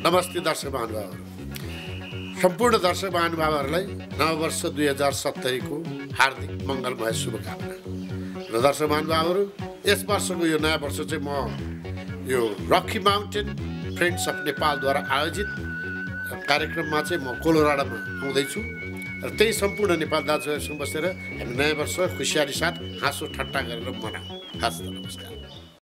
नमस्ते दर्शक महानुभावहरू, सम्पूर्ण दर्शक महानुभावहरूलाई नववर्ष 2070 को हार्दिक मङ्गलमय शुभकामना। र दर्शक महानुभावहरू, यस वर्षको यो नयाँ वर्ष चाहिँ म यो रकी माउन्टेन फ्रेन्ड्स अफ नेपालद्वारा आयोजित कार्यक्रममा चाहिँ म कोलोराडोमा आउँदैछु र त्यही सम्पूर्ण नेपाल दाजुभाइसँग बसेर हामी नयाँ वर्ष खुसियाली साथ हाँसो ठट्टा गरेर मनाउँ। हस् त, नमस्कार।